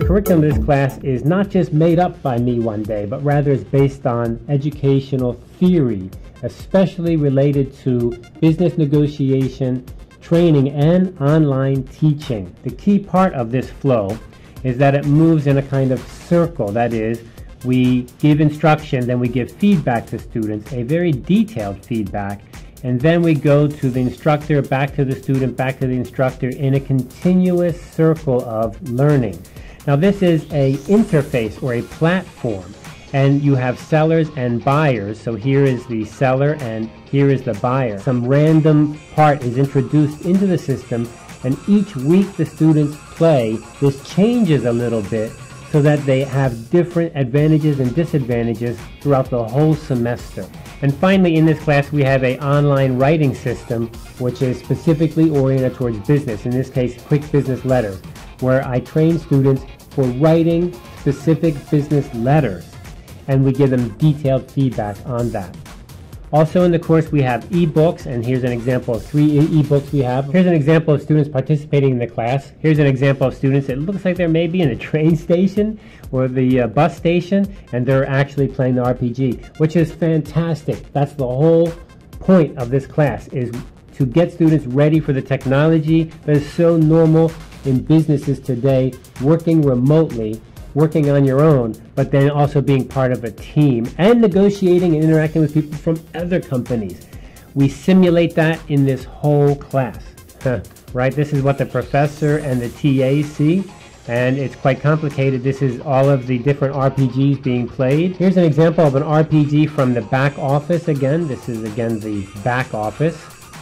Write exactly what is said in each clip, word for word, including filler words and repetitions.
curriculum of this class is not just made up by me one day, but rather is based on educational theory, especially related to business negotiation, training, and online teaching. The key part of this flow is that it moves in a kind of circle. That is, we give instruction, then we give feedback to students, a very detailed feedback, and then we go to the instructor, back to the student, back to the instructor in a continuous circle of learning. Now this is a interface or a platform, and you have sellers and buyers. So here is the seller and here is the buyer. Some random part is introduced into the system, and each week the students play. This changes a little bit so that they have different advantages and disadvantages throughout the whole semester. And finally, in this class, we have an online writing system, which is specifically oriented towards business, in this case, quick business letters, where I train students for writing specific business letters, and we give them detailed feedback on that. Also in the course, we have e-books, and here's an example of three e-books we have. Here's an example of students participating in the class. Here's an example of students. It looks like they're maybe in a train station or the uh, bus station, and they're actually playing the R P G, which is fantastic. That's the whole point of this class, is to get students ready for the technology that is so normal in businesses today, working remotely, working on your own, but then also being part of a team and negotiating and interacting with people from other companies. We simulate that in this whole class, right? This is what the professor and the T A see, and it's quite complicated. This is all of the different R P Gs being played. Here's an example of an R P G from the back office again. This is again the back office,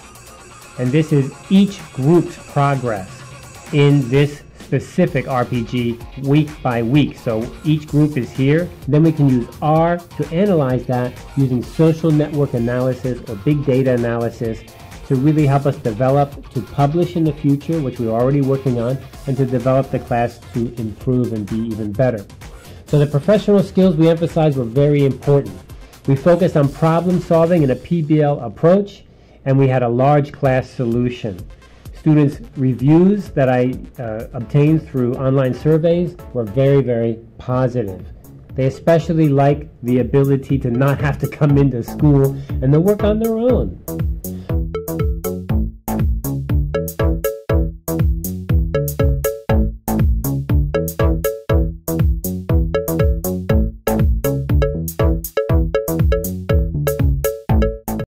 and this is each group's progress in this specific R P G week by week. So each group is here. Then we can use R to analyze that using social network analysis or big data analysis to really help us develop, to publish in the future, which we're already working on, and to develop the class to improve and be even better. So the professional skills we emphasized were very important. We focused on problem solving in a P B L approach, and we had a large class solution. Students' reviews that I uh, obtained through online surveys were very, very positive. They especially like the ability to not have to come into school and to work on their own.